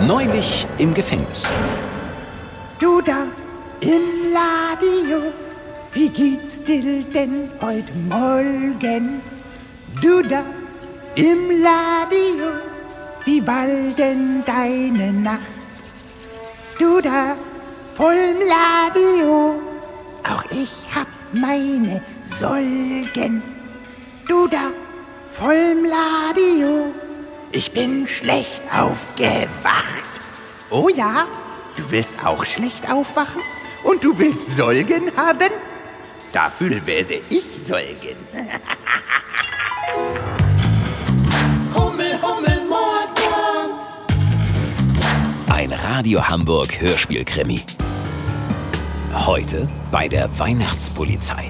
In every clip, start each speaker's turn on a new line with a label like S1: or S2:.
S1: Neulich im Gefängnis.
S2: Du da im Radio, wie geht's dir denn heute Morgen? Du da im Radio, wie war denn deine Nacht? Du da vollm Radio, auch ich hab meine Sorgen. Du da vollm Radio, ich bin schlecht aufgewacht. Oh ja, du willst auch schlecht aufwachen? Und du willst Sorgen haben? Dafür werde ich sorgen.
S3: Hummel, Hummel, Mordbrand.
S1: Ein Radio Hamburg Hörspielkrimi. Heute bei der Weihnachtspolizei.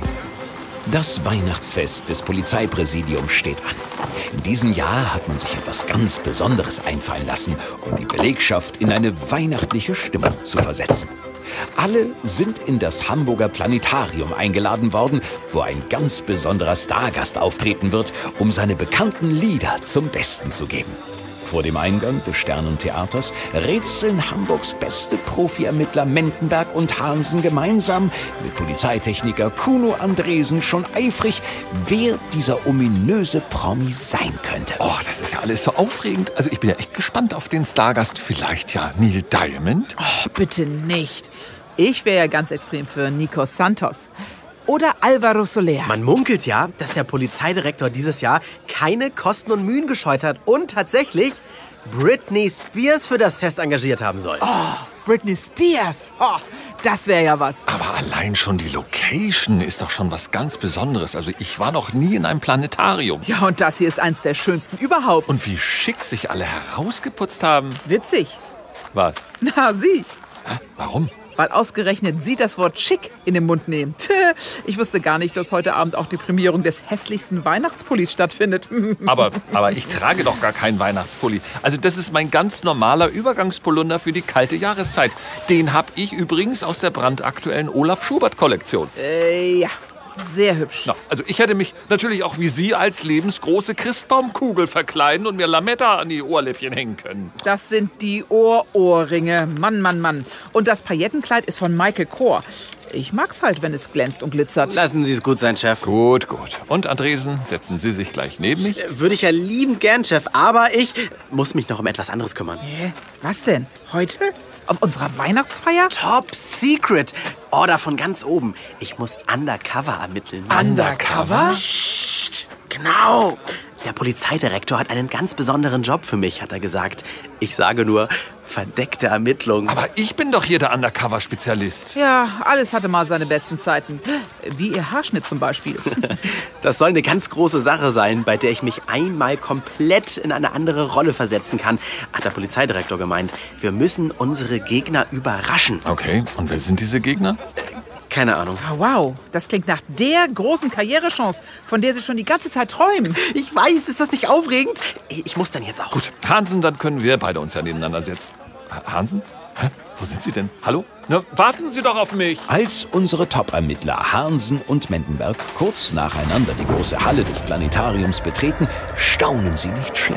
S1: Das Weihnachtsfest des Polizeipräsidiums steht an. In diesem Jahr hat man sich etwas ganz Besonderes einfallen lassen, um die Belegschaft in eine weihnachtliche Stimmung zu versetzen. Alle sind in das Hamburger Planetarium eingeladen worden, wo ein ganz besonderer Stargast auftreten wird, um seine bekannten Lieder zum Besten zu geben. Vor dem Eingang des Sternentheaters rätseln Hamburgs beste Profi-Ermittler Mendenberg und Hahnsen gemeinsam mit Polizeitechniker Kuno Andresen schon eifrig, wer dieser ominöse Promi sein könnte.
S4: Oh, das ist ja alles so aufregend. Also ich bin ja echt gespannt auf den Stargast. Vielleicht ja Neil Diamond?
S5: Oh, bitte nicht. Ich wäre ja ganz extrem für Nikos Santos. Oder Alvaro Soler.
S6: Man munkelt ja, dass der Polizeidirektor dieses Jahr keine Kosten und Mühen gescheut hat und tatsächlich Britney Spears für das Fest engagiert haben soll.
S5: Oh, Britney Spears. Oh, das wäre ja was.
S4: Aber allein schon die Location ist doch schon was ganz Besonderes. Also ich war noch nie in einem Planetarium.
S5: Ja, und das hier ist eins der schönsten überhaupt.
S4: Und wie schick sich alle herausgeputzt haben.
S5: Witzig.
S4: Was?
S5: Na, Sie.
S4: Hä? Warum?
S5: Weil ausgerechnet Sie das Wort schick in den Mund nehmen. Ich wusste gar nicht, dass heute Abend auch die Prämierung des hässlichsten Weihnachtspullis stattfindet.
S4: Aber ich trage doch gar keinen Weihnachtspulli. Also das ist mein ganz normaler Übergangspolunder für die kalte Jahreszeit. Den habe ich übrigens aus der brandaktuellen Olaf Schubert-Kollektion.
S5: Ja. Sehr hübsch.
S4: Na, also ich hätte mich natürlich auch wie Sie als lebensgroße Christbaumkugel verkleiden und mir Lametta an die Ohrläppchen hängen können.
S5: Das sind die Ohrringe. Mann, Mann, Mann. Und das Paillettenkleid ist von Michael Kors. Ich mag's halt, wenn es glänzt und glitzert.
S6: Lassen Sie es gut sein, Chef.
S4: Gut. Und Andresen, setzen Sie sich gleich neben mich?
S6: Würde ich ja liebend gern, Chef, aber ich muss mich noch um etwas anderes kümmern.
S5: Was denn? Heute? Auf unserer Weihnachtsfeier?
S6: Top Secret. Order von ganz oben. Ich muss undercover ermitteln.
S5: Undercover?
S6: Psst, genau. Der Polizeidirektor hat einen ganz besonderen Job für mich, hat er gesagt. Ich sage nur, verdeckte Ermittlungen.
S4: Aber ich bin doch hier der Undercover-Spezialist.
S5: Ja, alles hatte mal seine besten Zeiten. Wie Ihr Haarschnitt zum Beispiel.
S6: Das soll eine ganz große Sache sein, bei der ich mich einmal komplett in eine andere Rolle versetzen kann, hat der Polizeidirektor gemeint. Wir müssen unsere Gegner überraschen.
S4: Okay, und wer sind diese Gegner?
S6: Keine Ahnung.
S5: Wow, das klingt nach der großen Karrierechance, von der Sie schon die ganze Zeit träumen.
S6: Ich weiß, ist das nicht aufregend? Ich muss dann jetzt auch.
S4: Gut, Hahnsen, dann können wir beide uns ja nebeneinander setzen. Hahnsen? Hä? Wo sind Sie denn? Hallo? Na, warten Sie doch auf mich!
S1: Als unsere Top-Ermittler Hahnsen und Mendenberg kurz nacheinander die große Halle des Planetariums betreten, staunen sie nicht schlecht.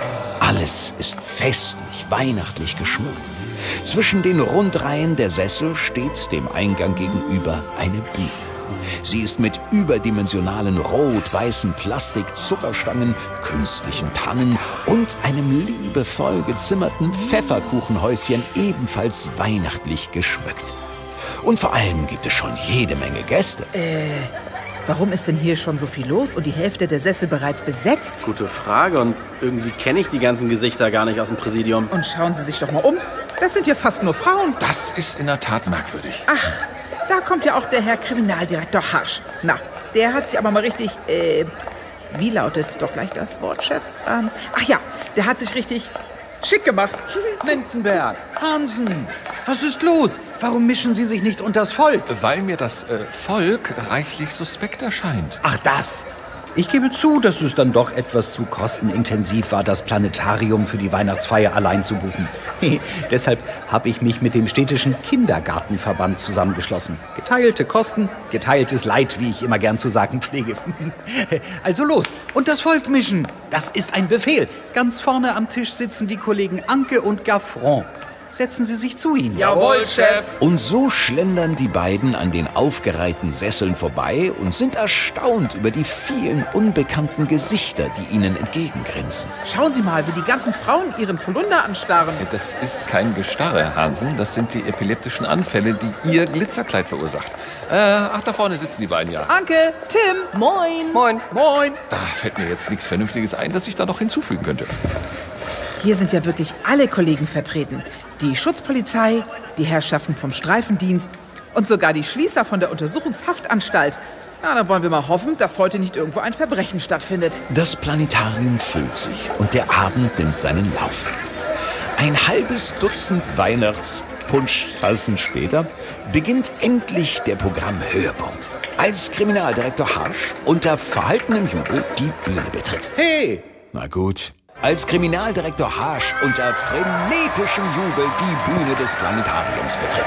S1: Alles ist festlich, weihnachtlich geschmückt. Zwischen den Rundreihen der Sessel steht dem Eingang gegenüber eine Bühne. Sie ist mit überdimensionalen rot-weißen Plastik-Zuckerstangen, künstlichen Tannen und einem liebevoll gezimmerten Pfefferkuchenhäuschen ebenfalls weihnachtlich geschmückt. Und vor allem gibt es schon jede Menge Gäste.
S5: Warum ist denn hier schon so viel los und die Hälfte der Sessel bereits besetzt?
S6: Gute Frage und irgendwie kenne ich die ganzen Gesichter gar nicht aus dem Präsidium.
S5: Und schauen Sie sich doch mal um. Das sind hier fast nur Frauen.
S4: Das ist in der Tat merkwürdig.
S5: Ach, da kommt ja auch der Herr Kriminaldirektor Harsch. Na, der hat sich aber mal richtig, wie lautet doch gleich das Wort, Chef? Ach ja, der hat sich richtig schick gemacht.
S7: Mendenberg, Hahnsen, was ist los? Warum mischen Sie sich nicht unters Volk?
S4: Weil mir das Volk reichlich suspekt erscheint.
S7: Ach das, Ich gebe zu, dass es dann doch etwas zu kostenintensiv war, das Planetarium für die Weihnachtsfeier allein zu buchen. Deshalb habe ich mich mit dem städtischen Kindergartenverband zusammengeschlossen. Geteilte Kosten, geteiltes Leid, wie ich immer gern zu sagen pflege. Also los, und das Volk mischen. Das ist ein Befehl. Ganz vorne am Tisch sitzen die Kollegen Anke und Gaffron. Setzen Sie sich zu ihnen.
S5: Jawohl, Chef.
S1: Und so schlendern die beiden an den aufgereihten Sesseln vorbei und sind erstaunt über die vielen unbekannten Gesichter, die ihnen entgegengrinsen.
S5: Schauen Sie mal, wie die ganzen Frauen ihren Polunder anstarren.
S4: Das ist kein Gestarre, Herr Hansen. Das sind die epileptischen Anfälle, die Ihr Glitzerkleid verursacht. Ach, da vorne sitzen die beiden ja.
S5: Anke, Tim.
S8: Moin.
S5: Moin. Moin.
S4: Da fällt mir jetzt nichts Vernünftiges ein, das ich da noch hinzufügen könnte.
S5: Hier sind ja wirklich alle Kollegen vertreten. Die Schutzpolizei, die Herrschaften vom Streifendienst und sogar die Schließer von der Untersuchungshaftanstalt. Na, dann wollen wir mal hoffen, dass heute nicht irgendwo ein Verbrechen stattfindet.
S1: Das Planetarium füllt sich und der Abend nimmt seinen Lauf. Ein halbes Dutzend Weihnachtspunschtassen später beginnt endlich der Programmhöhepunkt. Als Kriminaldirektor Harsch unter verhaltenem Jubel die Bühne betritt.
S7: Hey!
S1: Na gut. Als Kriminaldirektor Harsch unter frenetischem Jubel die Bühne des Planetariums betritt.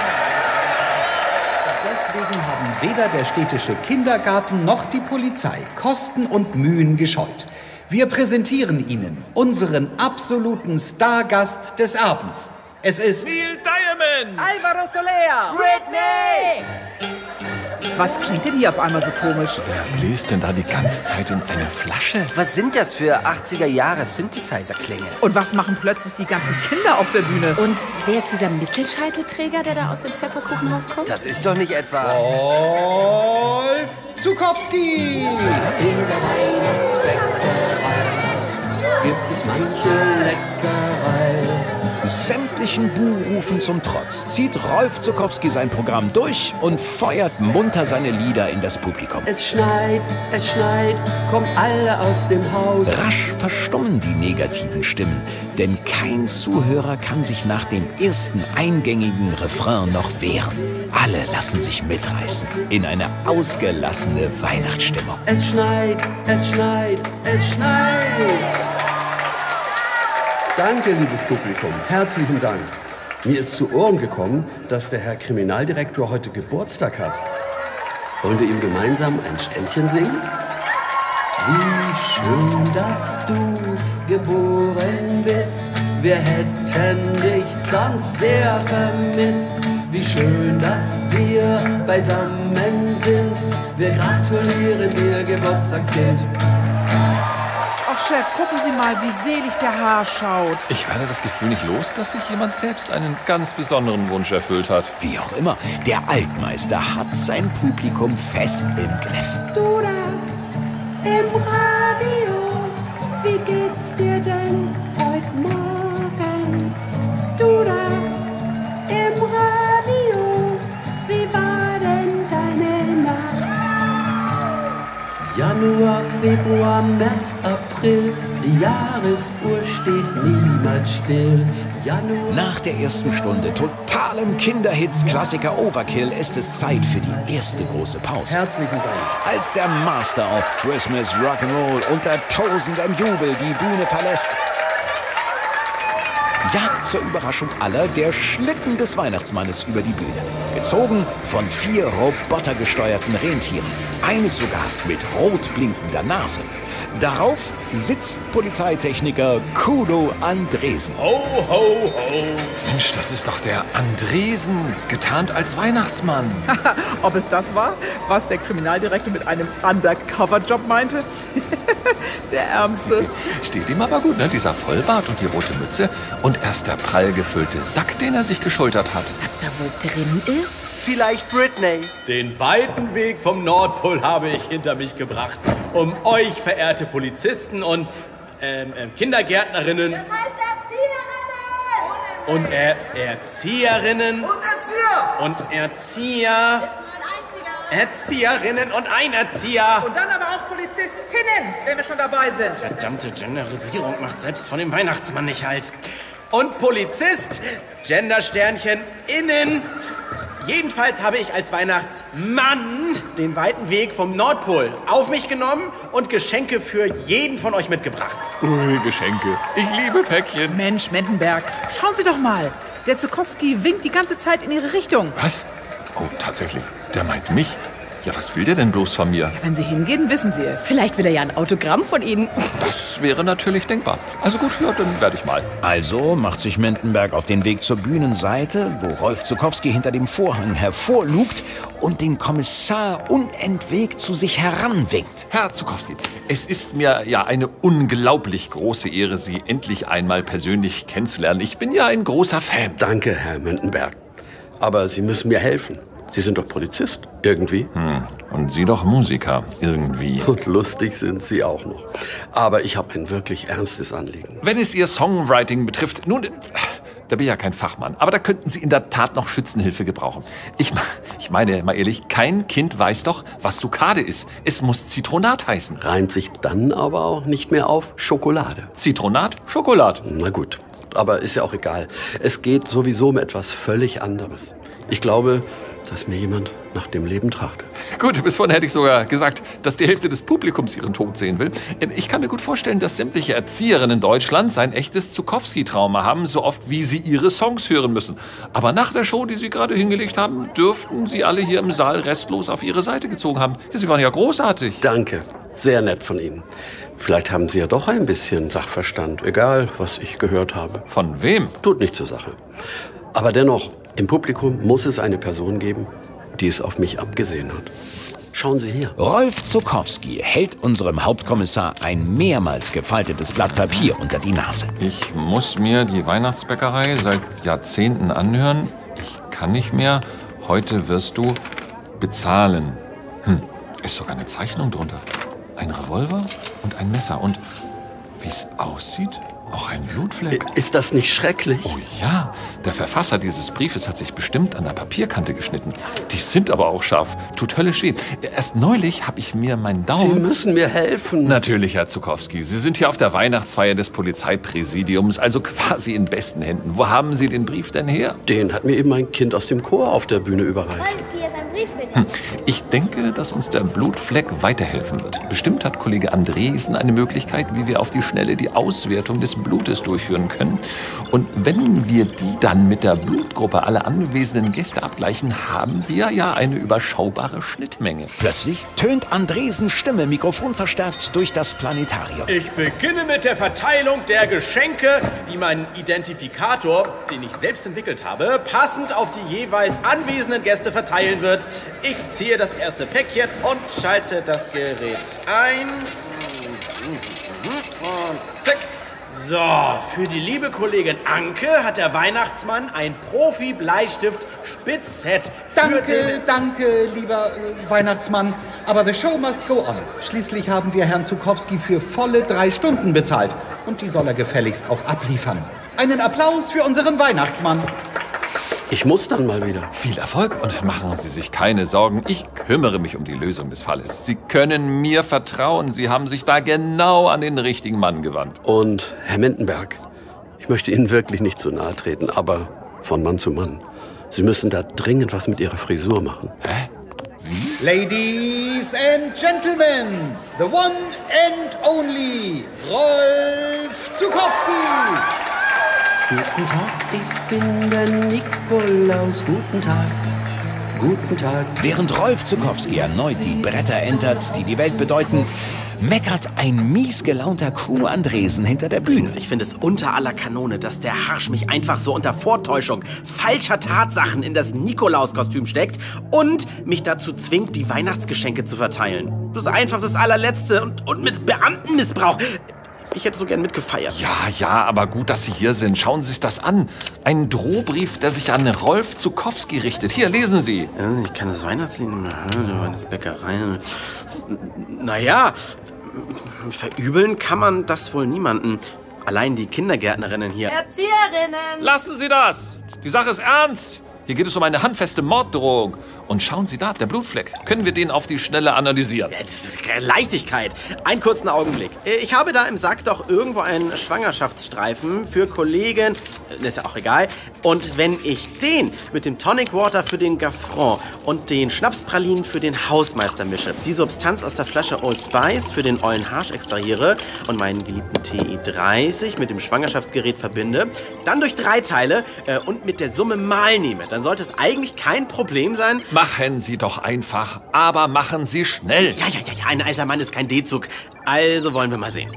S7: Deswegen haben weder der städtische Kindergarten noch die Polizei Kosten und Mühen gescheut. Wir präsentieren Ihnen unseren absoluten Stargast des Abends. Es ist
S3: Neil Diamond!
S5: Alvaro Soler!
S8: Britney!
S5: Was klingt denn hier auf einmal so komisch?
S4: Wer bläst denn da die ganze Zeit in eine Flasche?
S9: Was sind das für 80er-Jahre-Synthesizer-Klänge?
S5: Und was machen plötzlich die ganzen Kinder auf der Bühne?
S8: Und wer ist dieser Mittelscheitelträger, der da aus dem Pfefferkuchenhaus kommt?
S9: Das ist doch nicht etwa...
S7: Rolf Zukowski!
S10: In der Weihnachtsbäckerei gibt es manche Leckerei.
S1: Sämtlichen Buhrufen zum Trotz zieht Rolf Zukowski sein Programm durch und feuert munter seine Lieder in das Publikum.
S10: Es schneit, kommt alle aus dem Haus.
S1: Rasch verstummen die negativen Stimmen, denn kein Zuhörer kann sich nach dem ersten eingängigen Refrain noch wehren. Alle lassen sich mitreißen in eine ausgelassene Weihnachtsstimmung.
S10: Es schneit. Danke, liebes Publikum. Herzlichen Dank. Mir ist zu Ohren gekommen, dass der Herr Kriminaldirektor heute Geburtstag hat. Wollen wir ihm gemeinsam ein Ständchen singen? Wie schön, dass du geboren bist. Wir hätten dich sonst sehr vermisst. Wie schön, dass wir beisammen sind. Wir gratulieren dir, Geburtstagskind.
S5: Ach, Chef, gucken Sie mal, wie selig der Haar schaut.
S4: Ich werde das Gefühl nicht los, dass sich jemand selbst einen ganz besonderen Wunsch erfüllt hat.
S1: Wie auch immer, der Altmeister hat sein Publikum fest im Griff.
S2: Du da im Radio, wie geht's dir denn heute Morgen? Du da im Radio, wie war denn deine Nacht?
S10: Januar, Februar, März, April, die Jahresuhr steht niemals still. Januar.
S1: Nach der ersten Stunde totalem Kinderhits-Klassiker Overkill ist es Zeit für die erste große Pause.
S10: Herzlichen Dank.
S1: Als der Master of Christmas Rock'n'Roll unter tausendem Jubel die Bühne verlässt, jagt zur Überraschung aller der Schlitten des Weihnachtsmannes über die Bühne. Gezogen von 4 robotergesteuerten Rentieren. Eines sogar mit rot blinkender Nase. Darauf sitzt Polizeitechniker Kudo Andresen.
S4: Ho, ho, ho. Mensch, das ist doch der Andresen, getarnt als Weihnachtsmann.
S5: Ob es das war, was der Kriminaldirektor mit einem Undercover-Job meinte? Der Ärmste.
S4: Steht ihm aber gut, ne? Dieser Vollbart und die rote Mütze und erst der prall gefüllte Sack, den er sich geschultert hat.
S8: Was da wohl drin ist?
S9: Vielleicht Britney.
S11: Den weiten Weg vom Nordpol habe ich hinter mich gebracht, um euch, verehrte Polizisten und Kindergärtnerinnen...
S3: Das heißt Erzieherinnen!
S11: Und Erzieherinnen... Und Erzieher... Erzieherinnen und ein Erzieher.
S5: Und dann aber auch Polizistinnen, wenn wir schon dabei sind.
S11: Verdammte Genderisierung macht selbst von dem Weihnachtsmann nicht halt. Und Polizist, Gendersternchen, innen.
S6: Jedenfalls habe ich als Weihnachtsmann den weiten Weg vom Nordpol auf mich genommen und Geschenke für jeden von euch mitgebracht.
S4: Ui, Geschenke. Ich liebe Päckchen.
S5: Mensch, Mendenberg, schauen Sie doch mal. Der Zukowski winkt die ganze Zeit in Ihre Richtung.
S4: Was? Oh, tatsächlich. Der meint mich. Ja, was will der denn bloß von mir?
S5: Wenn Sie hingehen, wissen Sie es.
S8: Vielleicht will er ja ein Autogramm von Ihnen.
S4: Das wäre natürlich denkbar. Also gut, ja, dann werde ich mal.
S1: Also macht sich Mendenberg auf den Weg zur Bühnenseite, wo Rolf Zukowski hinter dem Vorhang hervorlugt und den Kommissar unentwegt zu sich heranwinkt.
S4: Herr Zukowski, es ist mir ja eine unglaublich große Ehre, Sie endlich einmal persönlich kennenzulernen. Ich bin ja ein großer Fan.
S10: Danke, Herr Mendenberg. Aber Sie müssen mir helfen. Sie sind doch Polizist, irgendwie.
S4: Und Sie doch Musiker, irgendwie.
S10: Und lustig sind Sie auch noch. Aber ich habe ein wirklich ernstes Anliegen.
S4: Wenn es Ihr Songwriting betrifft, nun, da bin ich ja kein Fachmann, aber da könnten Sie in der Tat noch Schützenhilfe gebrauchen. Ich meine, mal ehrlich, kein Kind weiß doch, was Zucade ist. Es muss Zitronat heißen.
S10: Reimt sich dann aber auch nicht mehr auf Schokolade.
S4: Zitronat, Schokolade.
S10: Na gut, aber ist ja auch egal. Es geht sowieso um etwas völlig anderes. Ich glaube, dass mir jemand nach dem Leben trachtet.
S4: Gut, bis vorhin hätte ich sogar gesagt, dass die Hälfte des Publikums ihren Tod sehen will. Ich kann mir gut vorstellen, dass sämtliche Erzieherinnen Deutschlands ein echtes Zukowski-Trauma haben, so oft wie sie ihre Songs hören müssen. Aber nach der Show, die Sie gerade hingelegt haben, dürften Sie alle hier im Saal restlos auf Ihre Seite gezogen haben. Sie waren ja großartig.
S10: Danke, sehr nett von Ihnen. Vielleicht haben Sie ja doch ein bisschen Sachverstand, egal was ich gehört habe.
S4: Von wem?
S10: Tut nicht zur Sache. Aber dennoch, im Publikum muss es eine Person geben, die es auf mich abgesehen hat. Schauen Sie hier.
S1: Rolf Zukowski hält unserem Hauptkommissar ein mehrmals gefaltetes Blatt Papier unter die Nase.
S4: Ich muss mir die Weihnachtsbäckerei seit Jahrzehnten anhören. Ich kann nicht mehr. Heute wirst du bezahlen. Ist sogar eine Zeichnung drunter. Ein Revolver und ein Messer. Und wie es aussieht, auch ein Blutfleck.
S10: Ist das nicht schrecklich?
S4: Oh ja, der Verfasser dieses Briefes hat sich bestimmt an der Papierkante geschnitten. Die sind aber auch scharf. Tut höllisch weh. Erst neulich habe ich mir meinen Daumen...
S10: Sie müssen mir helfen.
S4: Natürlich, Herr Zukowski. Sie sind hier auf der Weihnachtsfeier des Polizeipräsidiums, also quasi in besten Händen. Wo haben Sie den Brief denn her?
S10: Den hat mir eben ein Kind aus dem Chor auf der Bühne überreicht.
S8: Hier ist ein Brief für dich.
S4: Ich denke, dass uns der Blutfleck weiterhelfen wird. Bestimmt hat Kollege Andresen eine Möglichkeit, wie wir auf die Schnelle die Auswertung des Blutes durchführen können. Und wenn wir die dann mit der Blutgruppe aller anwesenden Gäste abgleichen, haben wir ja eine überschaubare Schnittmenge.
S1: Plötzlich tönt Andresens Stimme mikrofonverstärkt durch das Planetarium.
S6: Ich beginne mit der Verteilung der Geschenke, die mein Identifikator, den ich selbst entwickelt habe, passend auf die jeweils anwesenden Gäste verteilen wird. Ich ziehe das erste Päckchen und schalte das Gerät ein. Und zack. So, für die liebe Kollegin Anke hat der Weihnachtsmann ein Profi-Bleistift-Spitzset.
S7: Danke, lieber Weihnachtsmann. Aber the show must go on. Schließlich haben wir Herrn Zukowski für volle 3 Stunden bezahlt. Und die soll er gefälligst auch abliefern. Einen Applaus für unseren Weihnachtsmann.
S10: Ich muss dann mal wieder.
S4: Viel Erfolg und machen Sie sich keine Sorgen. Ich kümmere mich um die Lösung des Falles. Sie können mir vertrauen. Sie haben sich da genau an den richtigen Mann gewandt.
S10: Und Herr Mendenberg, ich möchte Ihnen wirklich nicht zu nahe treten, aber von Mann zu Mann. Sie müssen da dringend was mit Ihrer Frisur machen.
S4: Hä? Wie?
S7: Ladies and Gentlemen, the one and only Rolf Zukowski.
S9: Guten Tag, ich bin der Nikolaus. Guten Tag, guten Tag.
S1: Während Rolf Zukowski erneut die Bretter entert, die die Welt bedeuten, meckert ein mies gelaunter Kuno Andresen hinter der Bühne.
S6: Ich finde es unter aller Kanone, dass der Harsch mich einfach so unter Vortäuschung falscher Tatsachen in das Nikolauskostüm steckt und mich dazu zwingt, die Weihnachtsgeschenke zu verteilen. Das ist einfach das allerletzte und mit Beamtenmissbrauch. Ich hätte so gern mitgefeiert.
S4: Ja, aber gut, dass Sie hier sind. Schauen Sie sich das an. Ein Drohbrief, der sich an Rolf Zukowski richtet. Hier, lesen Sie.
S6: Ich kann das Weihnachtslied nicht mehr hören, die Weihnachtsbäckerei. Naja, verübeln kann man das wohl niemanden. Allein die Kindergärtnerinnen hier.
S8: Erzieherinnen!
S4: Lassen Sie das! Die Sache ist ernst. Hier geht es um eine handfeste Morddrohung. Und schauen Sie da, der Blutfleck. Können wir den auf die Schnelle analysieren?
S6: Ja, das ist Leichtigkeit. Einen kurzen Augenblick. Ich habe da im Sack doch irgendwo einen Schwangerschaftsstreifen für Kollegin ist ja auch egal. Und wenn ich den mit dem Tonic Water für den Gaffron und den Schnapspralinen für den Hausmeister mische, die Substanz aus der Flasche Old Spice für den ollen Harsch extrahiere und meinen geliebten TI-30 mit dem Schwangerschaftsgerät verbinde, dann durch 3 teile und mit der Summe mal nehme, dann sollte es eigentlich kein Problem sein.
S4: Machen Sie doch einfach, aber machen Sie schnell.
S6: Ja, ein alter Mann ist kein D-Zug. Also wollen wir mal sehen.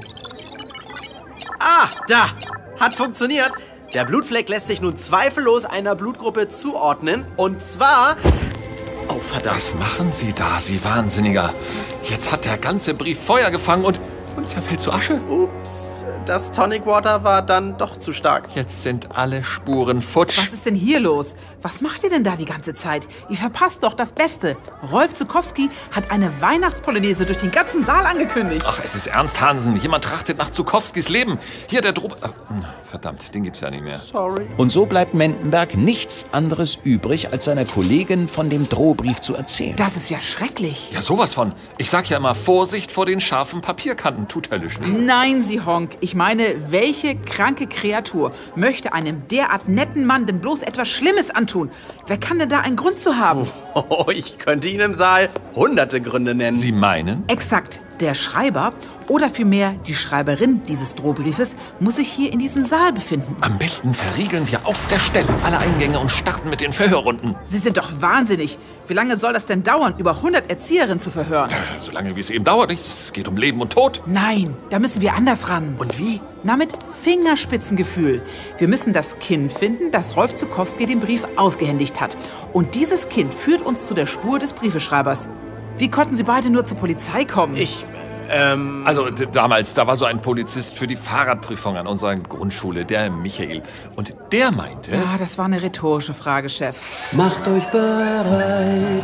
S6: Ah, da! Hat funktioniert. Der Blutfleck lässt sich nun zweifellos einer Blutgruppe zuordnen. Und zwar... Oh, verdammt.
S4: Was machen Sie da, Sie Wahnsinniger? Jetzt hat der ganze Brief Feuer gefangen und zerfällt zu Asche.
S6: Ups, das Tonic Water war dann doch zu stark.
S4: Jetzt sind alle Spuren futsch.
S5: Was ist denn hier los? Was macht ihr denn da die ganze Zeit? Ihr verpasst doch das Beste. Rolf Zuckowski hat eine Weihnachtspolonaise durch den ganzen Saal angekündigt.
S4: Ach, es ist ernst, Hansen. Jemand trachtet nach Zuckowskis Leben. Hier der verdammt, den gibt's ja nicht mehr.
S6: Sorry.
S1: Und so bleibt Mendenberg nichts anderes übrig, als seiner Kollegin von dem Drohbrief zu erzählen.
S5: Das ist ja schrecklich.
S4: Ja, sowas von. Ich sag ja immer, Vorsicht vor den scharfen Papierkanten. Tut höllisch weh.
S5: Nein, Sie Honk. Ich meine, welche kranke Kreatur möchte einem derart netten Mann denn bloß etwas Schlimmes antun? Wer kann denn da einen Grund zu haben?
S6: Oh, ich könnte Ihnen im Saal hunderte Gründe nennen.
S4: Sie meinen?
S5: Exakt. Der Schreiber oder vielmehr die Schreiberin dieses Drohbriefes muss sich hier in diesem Saal befinden.
S4: Am besten verriegeln wir auf der Stelle alle Eingänge und starten mit den Verhörrunden.
S5: Sie sind doch wahnsinnig. Wie lange soll das denn dauern, über 100 Erzieherinnen zu verhören?
S4: So lange, wie es eben dauert. Es geht um Leben und Tod.
S5: Nein, da müssen wir anders ran.
S6: Und wie?
S5: Na, mit Fingerspitzengefühl. Wir müssen das Kind finden, das Rolf Zuckowski den Brief ausgehändigt hat. Und dieses Kind führt uns zu der Spur des Briefeschreibers. Wie konnten Sie beide nur zur Polizei kommen?
S4: Also damals, da war so ein Polizist für die Fahrradprüfung an unserer Grundschule, der Michael. Und der meinte...
S5: Ja, das war eine rhetorische Frage, Chef.
S9: Macht euch bereit,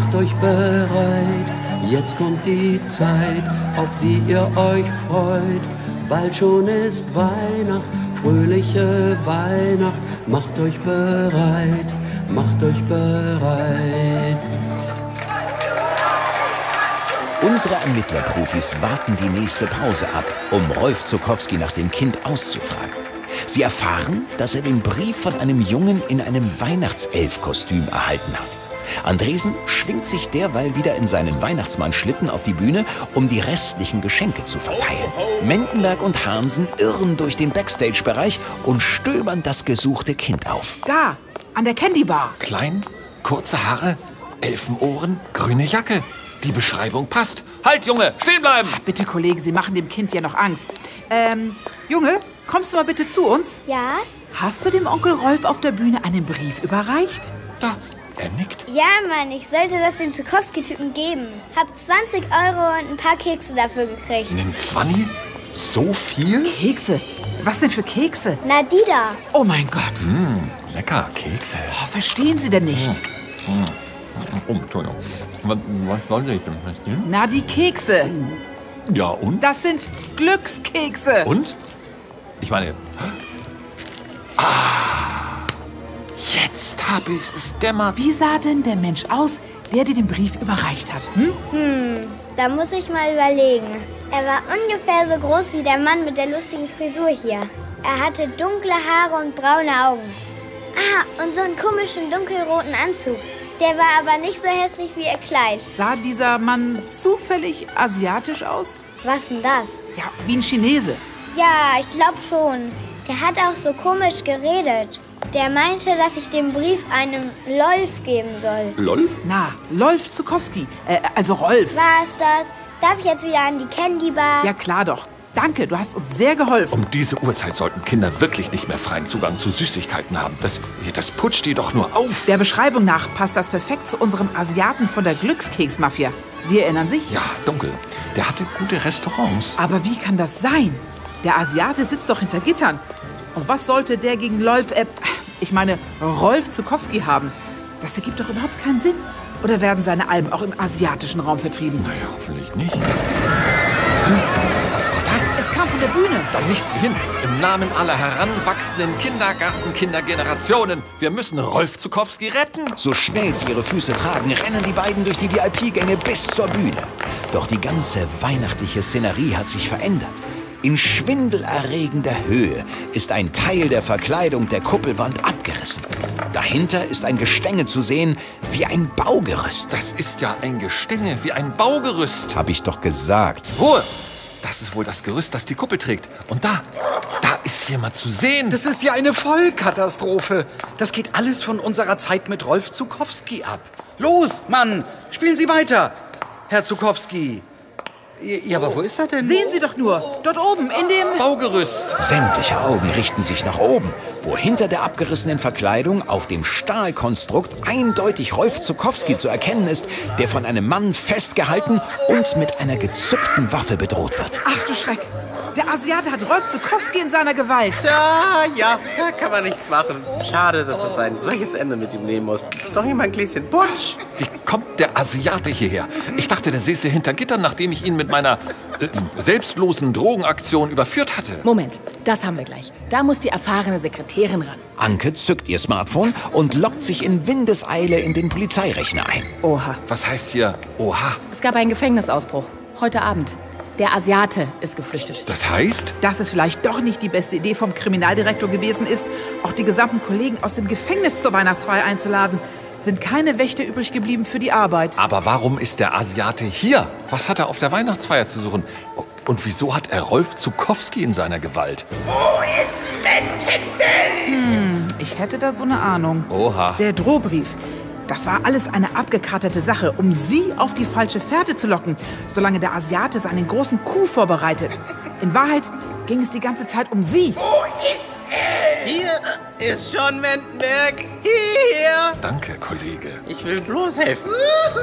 S9: jetzt kommt die Zeit, auf die ihr euch freut. Bald schon ist Weihnacht, fröhliche Weihnacht. Macht euch bereit.
S1: Unsere Ermittlerprofis warten die nächste Pause ab, um Rolf Zuckowski nach dem Kind auszufragen. Sie erfahren, dass er den Brief von einem Jungen in einem Weihnachtselfkostüm erhalten hat. Andresen schwingt sich derweil wieder in seinen Weihnachtsmann-Schlitten auf die Bühne, um die restlichen Geschenke zu verteilen. Mendenberg und Hansen irren durch den Backstage-Bereich und stöbern das gesuchte Kind auf.
S5: Da, an der Candy Bar.
S4: Klein, kurze Haare, Elfenohren, grüne Jacke. Die Beschreibung passt. Halt, Junge, stehen bleiben!
S5: Bitte, Kollege, Sie machen dem Kind ja noch Angst. Junge, kommst du mal bitte zu uns?
S12: Ja?
S5: Hast du dem Onkel Rolf auf der Bühne einen Brief überreicht?
S4: Da, er nickt.
S12: Ja, Mann, ich sollte das dem Zuckowski-Typen geben. Hab 20 € und ein paar Kekse dafür gekriegt.
S4: Nimm 20? So viel?
S5: Kekse? Was denn für Kekse?
S12: Na, die da.
S5: Oh mein Gott.
S4: Lecker, Kekse.
S5: Oh, verstehen Sie denn nicht?
S4: Oh, Entschuldigung. Was wollen Sie denn verstehen?
S5: Na, die Kekse.
S4: Ja, und?
S5: Das sind Glückskekse.
S4: Und? Ich meine... Jetzt habe ich es dämmert.
S5: Wie sah denn der Mensch aus, der dir den Brief überreicht hat?
S12: Da muss ich mal überlegen. Er war ungefähr so groß wie der Mann mit der lustigen Frisur hier. Er hatte dunkle Haare und braune Augen. Und so einen komischen dunkelroten Anzug. Der war aber nicht so hässlich wie ihr Kleid.
S5: Sah dieser Mann zufällig asiatisch aus?
S12: Was denn das?
S5: Ja, wie ein Chinese.
S12: Ja, ich glaube schon. Der hat auch so komisch geredet. Der meinte, dass ich den Brief einem Lolf geben soll.
S4: Lolf?
S5: Na, Rolf Zuckowski. Also Rolf.
S12: War es das? Darf ich jetzt wieder an die Candy Bar?
S5: Ja, klar doch. Danke, du hast uns sehr geholfen.
S4: Um diese Uhrzeit sollten Kinder wirklich nicht mehr freien Zugang zu Süßigkeiten haben. Das putscht die doch nur auf.
S5: Der Beschreibung nach passt das perfekt zu unserem Asiaten von der Glückskeksmafia. Sie erinnern sich?
S4: Ja, dunkel. Der hatte gute Restaurants.
S5: Aber wie kann das sein? Der Asiate sitzt doch hinter Gittern. Und was sollte der gegen Rolf Zuckowski haben? Das ergibt doch überhaupt keinen Sinn. Oder werden seine Alben auch im asiatischen Raum vertrieben?
S4: Naja, hoffentlich nicht. Was war das?
S5: Es kam von der Bühne.
S4: Dann nichts wie hin. Im Namen aller heranwachsenden Kindergartenkindergenerationen. Wir müssen Rolf Zuckowski retten.
S1: So schnell sie ihre Füße tragen, rennen die beiden durch die VIP-Gänge bis zur Bühne. Doch die ganze weihnachtliche Szenerie hat sich verändert. In schwindelerregender Höhe ist ein Teil der Verkleidung der Kuppelwand abgerissen. Dahinter ist ein Gestänge zu sehen, wie ein Baugerüst.
S4: Das ist ja ein Gestänge, wie ein Baugerüst.
S1: Hab ich doch gesagt.
S4: Ruhe! Das ist wohl das Gerüst, das die Kuppel trägt. Und da ist jemand zu sehen.
S7: Das ist ja eine Vollkatastrophe. Das geht alles von unserer Zeit mit Rolf Zuckowski ab. Los, Mann, spielen Sie weiter, Herr Zuckowski. Ja, aber wo ist er denn?
S5: Sehen Sie doch nur, dort oben in dem
S4: Baugerüst.
S1: Sämtliche Augen richten sich nach oben, wo hinter der abgerissenen Verkleidung auf dem Stahlkonstrukt eindeutig Rolf Zuckowski zu erkennen ist, der von einem Mann festgehalten und mit einer gezückten Waffe bedroht wird.
S5: Ach du Schreck, der Asiate hat Rolf Zuckowski in seiner Gewalt.
S6: Tja, ja, da kann man nichts machen. Schade, dass es ein solches Ende mit ihm nehmen muss. Doch ihm ein Gläschen Punsch.
S4: Wie kommt der Asiate hierher? Ich dachte, der säße hinter Gittern, nachdem ich ihn mit meiner selbstlosen Drogenaktion überführt hatte.
S8: Moment, das haben wir gleich. Da muss die erfahrene Sekretärin ran.
S1: Anke zückt ihr Smartphone und loggt sich in Windeseile in den Polizeirechner ein.
S8: Oha.
S4: Was heißt hier Oha?
S8: Es gab einen Gefängnisausbruch. Heute Abend. Der Asiate ist geflüchtet.
S4: Das heißt?
S5: Dass es vielleicht doch nicht die beste Idee vom Kriminaldirektor gewesen ist, auch die gesamten Kollegen aus dem Gefängnis zur Weihnachtsfeier einzuladen. Sind keine Wächter übrig geblieben für die Arbeit.
S4: Aber warum ist der Asiate hier? Was hat er auf der Weihnachtsfeier zu suchen? Und wieso hat er Rolf Zuckowski in seiner Gewalt?
S3: Wo ist Mentenbell?
S5: Ich hätte da so eine Ahnung.
S4: Oha.
S5: Der Drohbrief. Das war alles eine abgekaterte Sache, um Sie auf die falsche Fährte zu locken, solange der Asiate seinen großen Coup vorbereitet. In Wahrheit ging es die ganze Zeit um Sie.
S3: Wo ist er?
S6: Hier ist schon Mentenberg. Hier.
S4: Danke, Kollege.
S6: Ich will bloß helfen.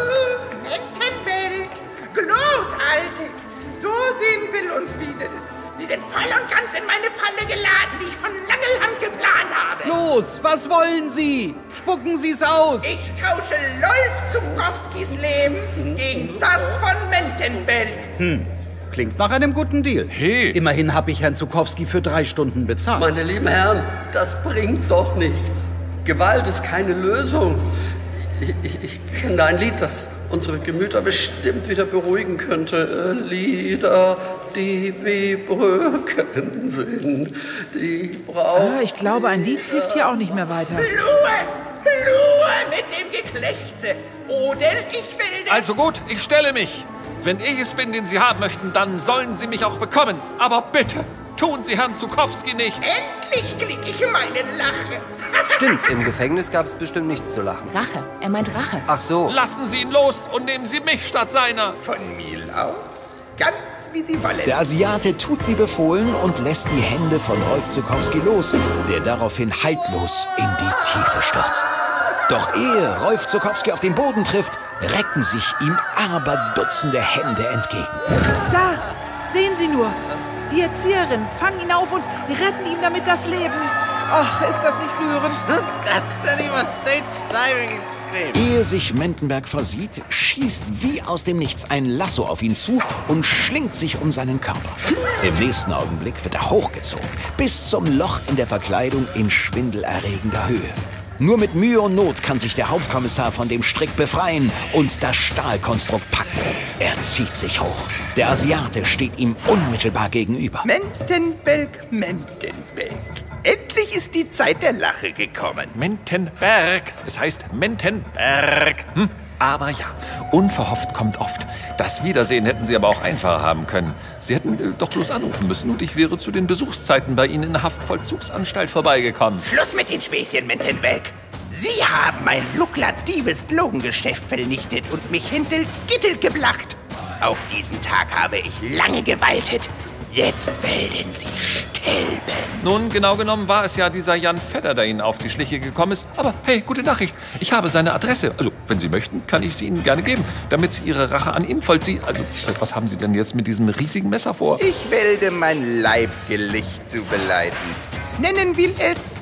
S3: Mentenbell. Los, Alte. So sehen will uns wieder. Sie sind voll und ganz in meine Falle geladen, die ich von Langelhand geplant habe.
S7: Los, was wollen Sie? Spucken Sie's aus.
S3: Ich tausche Rolf Zuckowskis Leben gegen das von Mentenbell.
S7: Klingt nach einem guten Deal.
S4: Hey.
S7: Immerhin habe ich Herrn Zuckowski für 3 Stunden bezahlt.
S10: Meine lieben Herren, das bringt doch nichts. Gewalt ist keine Lösung. Ich kenne da ein Lied, das unsere Gemüter bestimmt wieder beruhigen könnte. Lieder, die wie Brücken sind, die brauchen...
S5: Ich glaube, ein Lied hilft hier auch nicht mehr weiter.
S3: Ruhe mit dem Geklächze. Odel, ich will den...
S4: Also gut, ich stelle mich. Wenn ich es bin, den Sie haben möchten, dann sollen Sie mich auch bekommen. Aber bitte, tun Sie Herrn Zuckowski nichts.
S3: Endlich krieg ich meine Lache.
S13: Stimmt, im Gefängnis gab es bestimmt nichts zu lachen.
S8: Rache. Er meint Rache.
S13: Ach so.
S4: Lassen Sie ihn los und nehmen Sie mich statt seiner.
S3: Von mir aus, ganz wie Sie wollen.
S1: Der Asiate tut wie befohlen und lässt die Hände von Rolf Zuckowski los, der daraufhin haltlos in die Tiefe stürzt. Doch ehe Rolf Zuckowski auf den Boden trifft, recken sich ihm aber Dutzende Hände entgegen.
S5: Da, sehen Sie nur. Die Erzieherin fangen ihn auf und retten ihm damit das Leben. Ach, ist das nicht rührend?
S6: Das dann über Stage-Diving Stream.
S1: Ehe sich Mentenberg versieht, schießt wie aus dem Nichts ein Lasso auf ihn zu und schlingt sich um seinen Körper. Im nächsten Augenblick wird er hochgezogen, bis zum Loch in der Verkleidung in schwindelerregender Höhe. Nur mit Mühe und Not kann sich der Hauptkommissar von dem Strick befreien und das Stahlkonstrukt packen. Er zieht sich hoch. Der Asiate steht ihm unmittelbar gegenüber.
S3: Mentenberg. Endlich ist die Zeit der Lache gekommen.
S4: Mentenberg. Es heißt Mentenberg. Aber ja, unverhofft kommt oft. Das Wiedersehen hätten Sie aber auch einfacher haben können. Sie hätten doch bloß anrufen müssen und ich wäre zu den Besuchszeiten bei Ihnen in der Haftvollzugsanstalt vorbeigekommen.
S3: Schluss mit den Späßchen, Mentenberg. Sie haben mein lukratives Drogengeschäft vernichtet und mich hinter Gitter gebracht. Auf diesen Tag habe ich lange gewaltet. Jetzt werden Sie sterben.
S4: Nun, genau genommen war es ja dieser Jan Fedder, der Ihnen auf die Schliche gekommen ist. Aber hey, gute Nachricht. Ich habe seine Adresse. Also, wenn Sie möchten, kann ich sie Ihnen gerne geben, damit Sie Ihre Rache an ihm vollziehen. Also, was haben Sie denn jetzt mit diesem riesigen Messer vor?
S3: Ich werde mein Leibgelicht zubereiten. Nennen wir es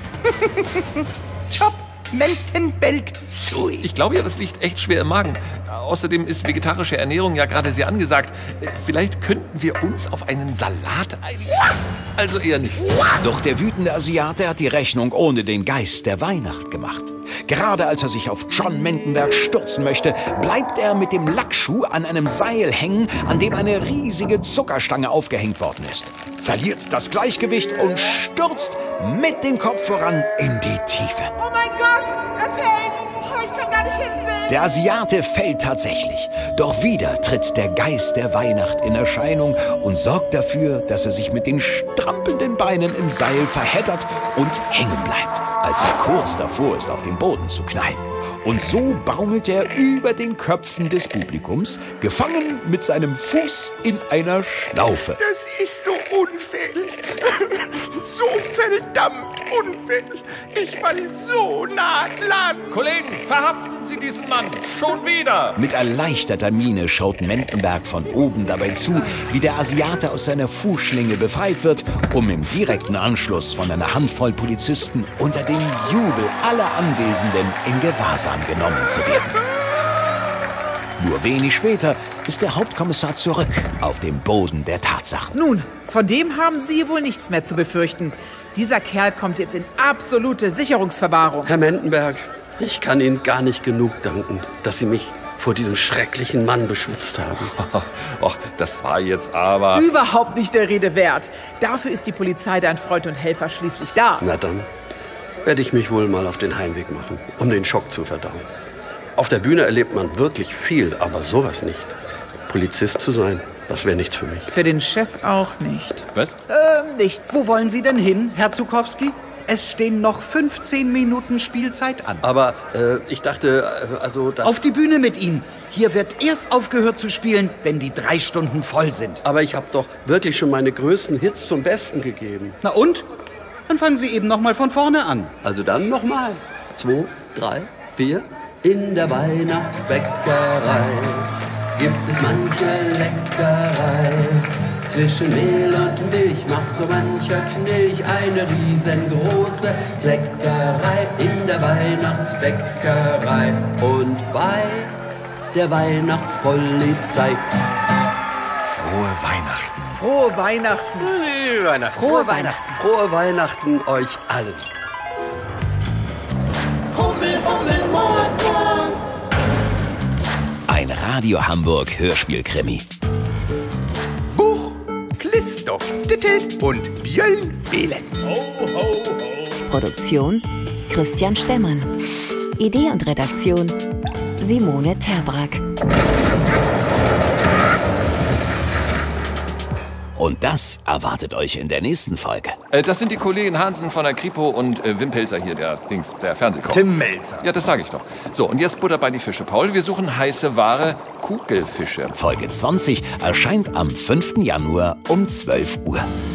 S3: Chop Mentenberg Sui.
S4: Ich glaube ja, das liegt echt schwer im Magen. Außerdem ist vegetarische Ernährung ja gerade sehr angesagt. Vielleicht könnten wir uns auf einen Salat einigen. Also eher nicht.
S1: Doch der wütende Asiate hat die Rechnung ohne den Geist der Weihnacht gemacht. Gerade als er sich auf John Mendenberg stürzen möchte, bleibt er mit dem Lackschuh an einem Seil hängen, an dem eine riesige Zuckerstange aufgehängt worden ist. Verliert das Gleichgewicht und stürzt mit dem Kopf voran in die Tiefe.
S5: Oh mein Gott, er fällt! Oh, ich kann gar nicht hinsehen!
S1: Der Asiate fällt tatsächlich. Doch wieder tritt der Geist der Weihnacht in Erscheinung und sorgt dafür, dass er sich mit den strampelnden Beinen im Seil verheddert und hängen bleibt, als er kurz davor ist, auf den Boden zu knallen. Und so baumelt er über den Köpfen des Publikums, gefangen mit seinem Fuß in einer Schlaufe.
S3: Das ist so unfähig. So verdammt unfähig. Ich war so nah dran.
S4: Kollegen, verhaften Sie diesen Mann. Schon wieder.
S1: Mit erleichterter Miene schaut Mendenberg von oben dabei zu, wie der Asiate aus seiner Fußschlinge befreit wird, um im direkten Anschluss von einer Handvoll Polizisten unter dem Jubel aller Anwesenden in Gewahrsam genommen zu werden. Nur wenig später ist der Hauptkommissar zurück auf dem Boden der Tatsachen.
S5: Nun, von dem haben Sie wohl nichts mehr zu befürchten. Dieser Kerl kommt jetzt in absolute Sicherungsverwahrung.
S10: Herr Mendenberg, ich kann Ihnen gar nicht genug danken, dass Sie mich vor diesem schrecklichen Mann beschützt haben.
S4: Och, das war jetzt aber...
S5: Überhaupt nicht der Rede wert. Dafür ist die Polizei dein Freund und Helfer schließlich da.
S10: Na dann werde ich mich wohl mal auf den Heimweg machen, um den Schock zu verdauen. Auf der Bühne erlebt man wirklich viel, aber sowas nicht. Polizist zu sein, das wäre nichts für mich.
S5: Für den Chef auch nicht.
S4: Was?
S5: Nichts.
S7: Wo wollen Sie denn hin, Herr Zukowski? Es stehen noch 15 Minuten Spielzeit an.
S10: Aber ich dachte, dass...
S7: Auf die Bühne mit Ihnen. Hier wird erst aufgehört zu spielen, wenn die 3 Stunden voll sind.
S10: Aber ich habe doch wirklich schon meine größten Hits zum Besten gegeben.
S7: Na und? Dann fangen Sie eben noch mal von vorne an.
S10: Also dann noch mal. 2, 3, 4. In der Weihnachtsbäckerei gibt es manche Leckerei. Zwischen Mehl und Milch macht so mancher Knilch eine riesengroße Leckerei in der Weihnachtsbäckerei und bei der Weihnachtspolizei.
S4: Frohe Weihnachten.
S5: Frohe Weihnachten.
S10: Frohe Weihnachten. Frohe Weihnachten euch allen.
S2: Hummel, Hummel, Mord, Mord.
S1: Ein Radio Hamburg Hörspielkrimi.
S3: Buch Christoph Dittel und Björn Behlens.
S14: Produktion Christian Stemmann. Idee und Redaktion Simone Terbrack.
S1: Und das erwartet euch in der nächsten Folge.
S4: Das sind die Kollegen Hansen von der Kripo und Wim Pelzer hier, der Fernsehkoch.
S11: Tim Melzer.
S4: Ja, das sage ich doch. So, und jetzt Butter bei die Fische, Paul. Wir suchen heiße Ware, Kugelfische.
S1: Folge 20 erscheint am 5. Januar um 12 Uhr.